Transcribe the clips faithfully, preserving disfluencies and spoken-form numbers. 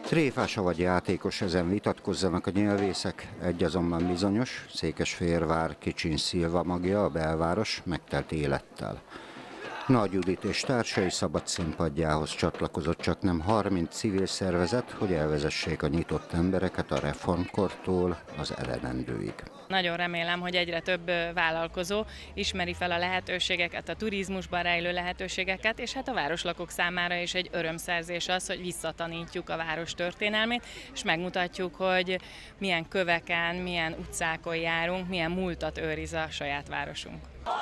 Tréfás-avagyi játékos, ezen vitatkozzanak a nyelvészek, egy azonban bizonyos, Székesfehérvár Kicsin-Szilva magja, a belváros megtelt élettel. Nagy Judit és társai szabad színpadjához csatlakozott csaknem harminc civil szervezet, hogy elvezessék a nyitott embereket a reformkortól az eredendőig. Nagyon remélem, hogy egyre több vállalkozó ismeri fel a lehetőségeket, a turizmusban rejlő lehetőségeket, és hát a városlakók számára is egy örömszerzés az, hogy visszatanítjuk a város történelmét, és megmutatjuk, hogy milyen köveken, milyen utcákon járunk, milyen múltat őriz a saját városunk.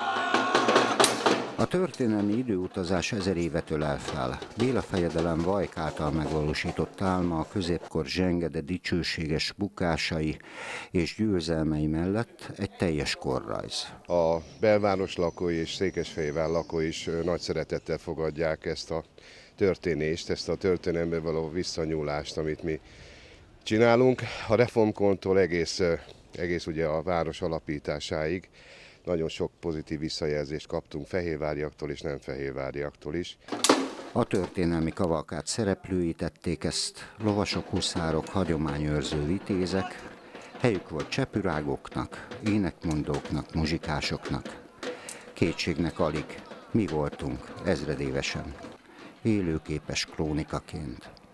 A történelmi időutazás ezer évet ölel fel. Béla fejedelem Vajk által megvalósított álma a középkor zsenge, de dicsőséges bukásai és győzelmei mellett egy teljes korrajz. A belváros lakói és Székesfehérvár lakói is nagy szeretettel fogadják ezt a történést, ezt a történelembe való visszanyúlást, amit mi csinálunk. A reformkortól egész, egész ugye a város alapításáig. Nagyon sok pozitív visszajelzést kaptunk fehérváriaktól és nem fehérváriaktól is. A történelmi kavalkád szereplői tették ezt, lovasok, huszárok, hagyományőrző vitézek, helyük volt csepürágoknak, énekmondóknak, muzsikásoknak. Kétségnek alig, mi voltunk ezredévesen, élőképes krónikaként.